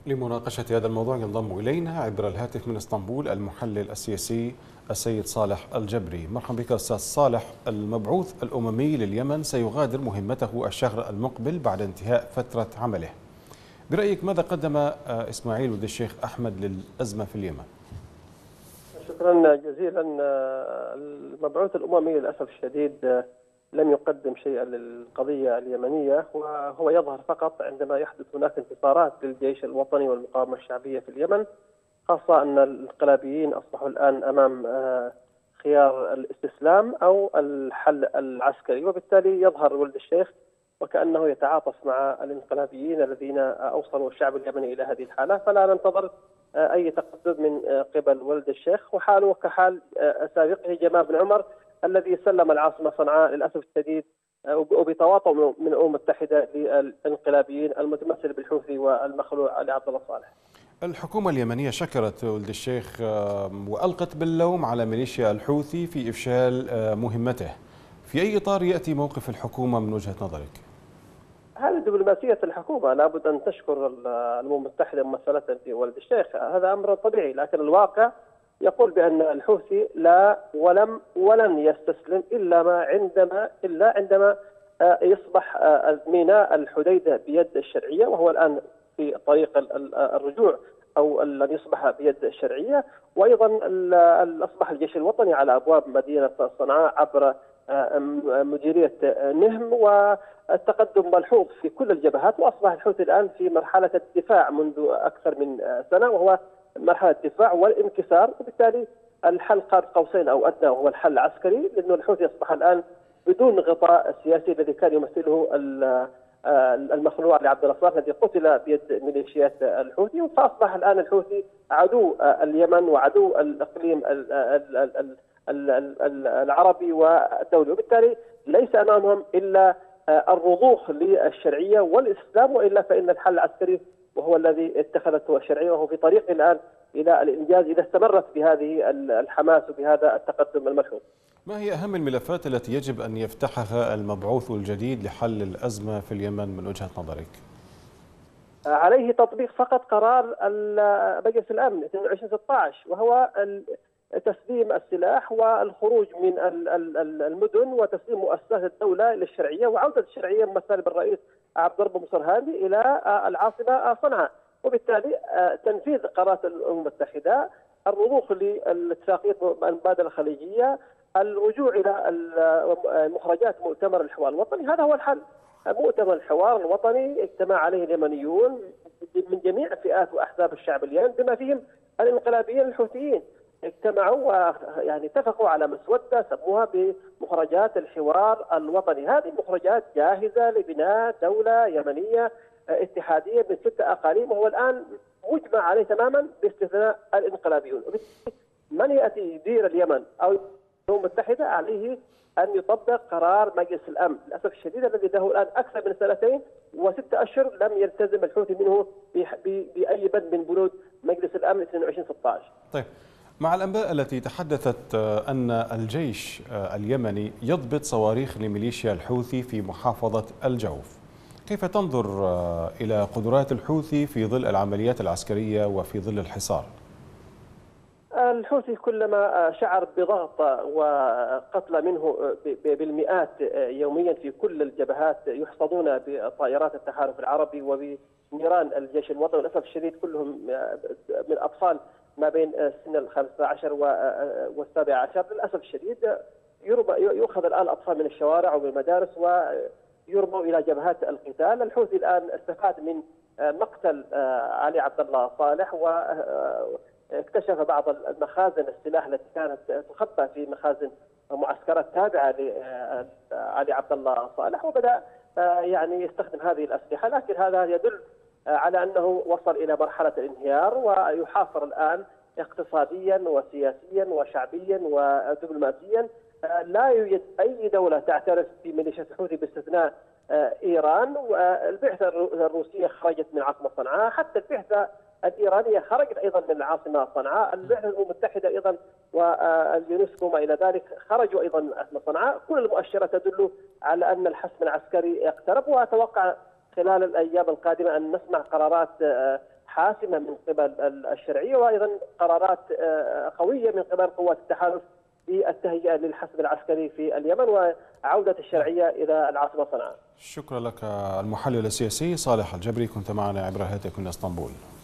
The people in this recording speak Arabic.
لمناقشة هذا الموضوع ينضم إلينا عبر الهاتف من اسطنبول المحلل السياسي السيد صالح الجبري. مرحبا بك أستاذ صالح. المبعوث الأممي لليمن سيغادر مهمته الشهر المقبل بعد انتهاء فترة عمله. برأيك ماذا قدم إسماعيل ولد الشيخ أحمد للأزمة في اليمن؟ شكرا جزيلا. المبعوث الأممي للأسف الشديد لم يقدم شيئا للقضية اليمنية، وهو يظهر فقط عندما يحدث هناك انتصارات للجيش الوطني والمقاومة الشعبية في اليمن، خاصة أن الانقلابيين أصبحوا الآن أمام خيار الاستسلام أو الحل العسكري، وبالتالي يظهر ولد الشيخ وكأنه يتعاطف مع الانقلابيين الذين أوصلوا الشعب اليمني إلى هذه الحالة. فلا ننتظر أي تقدم من قبل ولد الشيخ، وحاله كحال سابقه جمال بن عمر الذي سلم العاصمة صنعاء للأسف الشديد وبتواطؤ من الأمم المتحدة للانقلابيين المتمثل بالحوثي والمخلوع علي عبد الله صالح. الحكومة اليمنية شكرت ولد الشيخ وألقت باللوم على ميليشيا الحوثي في إفشال مهمته. في أي إطار يأتي موقف الحكومة من وجهة نظرك؟ هذه دبلوماسية الحكومة، لابد أن تشكر الأمم المتحدة ممثلة في ولد الشيخ، هذا أمر طبيعي، لكن الواقع يقول بأن الحوثي لا ولن يستسلم إلا عندما يصبح ميناء الحديدة بيد الشرعية، وهو الآن في طريق الرجوع أو أن يصبح بيد الشرعية. وأيضا أصبح الجيش الوطني على أبواب مدينة صنعاء عبر مديرية نهم، والتقدم ملحوظ في كل الجبهات، وأصبح الحوثي الآن في مرحلة الدفاع منذ أكثر من سنة، وهو مرحلة الدفاع والانكسار. وبالتالي الحل قاب قوسين أو أدنى وهو الحل العسكري، لأنه الحوثي أصبح الآن بدون غطاء سياسي الذي كان يمثله المخلوع علي عبد الله صالح الذي قتل بيد ميليشيات الحوثي. فأصبح الآن الحوثي عدو اليمن وعدو الإقليم العربي والدولي، وبالتالي ليس أمامهم إلا الرضوخ للشرعية والإسلام، وإلا فإن الحل العسكري وهو الذي اتخذته الشرعية، وهو في طريق الآن إلى الإنجاز إذا استمرت بهذه الحماس وبهذا التقدم الملحوظ. ما هي أهم الملفات التي يجب أن يفتحها المبعوث الجديد لحل الأزمة في اليمن من وجهة نظرك؟ عليه تطبيق فقط قرار مجلس الأمن 22/16، وهو تسليم السلاح والخروج من المدن وتسليم مؤسسات الدولة للشرعية وعودة الشرعية ممثلة بالرئيس عبد الرب منصور هادي إلى العاصمة صنعاء. وبالتالي تنفيذ قرارات الأمم المتحدة، الرضوخ للاتفاقية المبادلة الخليجية، الرجوع إلى مخرجات مؤتمر الحوار الوطني، هذا هو الحل. مؤتمر الحوار الوطني اجتمع عليه اليمنيون من جميع فئات وأحزاب الشعب اليمني بما فيهم الانقلابيين الحوثيين، اجتمعوا ويعني اتفقوا على مسودة سموها بمخرجات الحوار الوطني. هذه مخرجات جاهزة لبناء دولة يمنية اتحادية من 6 أقاليم، وهو الآن مجمع عليه تماما باستثناء الانقلابيون. من يأتي يدير اليمن أو الأمم المتحدة عليه أن يطبق قرار مجلس الأمن. للأسف الشديد الذي له الآن أكثر من 2 و6 أشهر لم يلتزم الحوثي منه بأي بند من بنود مجلس الأمن 22/16. طيب، مع الأنباء التي تحدثت أن الجيش اليمني يضبط صواريخ لميليشيا الحوثي في محافظة الجوف، كيف تنظر إلى قدرات الحوثي في ظل العمليات العسكرية وفي ظل الحصار؟ الحوثي كلما شعر بضغط وقتل منه بالمئات يوميا في كل الجبهات، يحصدون بطائرات التحالف العربي وبنيران الجيش الوطني، وللأسف الشديد كلهم من أطفال ما بين سن 15 و17. للأسف الشديد يؤخذ الآن الأطفال من الشوارع ومن المدارس ويرموا إلى جبهات القتال. الحوثي الآن استفاد من مقتل علي عبد الله صالح واكتشف بعض المخازن السلاح التي كانت تخبى في مخازن معسكرات تابعة لعلي عبد الله صالح، وبدأ يعني يستخدم هذه الأسلحة. لكن هذا يدل على أنه وصل إلى مرحلة الانهيار ويحاصر الآن اقتصاديا وسياسيا وشعبيا ودبلوماسيا. لا يوجد أي دولة تعترف بميليشيا الحوثي باستثناء إيران، والبعثة الروسية خرجت من عاصمة صنعاء، حتى البعثة الإيرانية خرجت أيضا من العاصمة صنعاء، البعثة الأمم المتحدة أيضا واليونسكو ما إلى ذلك خرجوا أيضا من عاصمة صنعاء. كل المؤشرات تدل على أن الحسم العسكري اقترب، وأتوقع خلال الأيام القادمة أن نسمع قرارات حاسمة من قبل الشرعية، وأيضا قرارات قوية من قبل قوات التحالف في التهيئة للحشد العسكري في اليمن وعودة الشرعية إلى العاصمة صنعاء. شكرا لك المحلل السياسي صالح الجبري، كنت معنا عبر الهاتف من اسطنبول.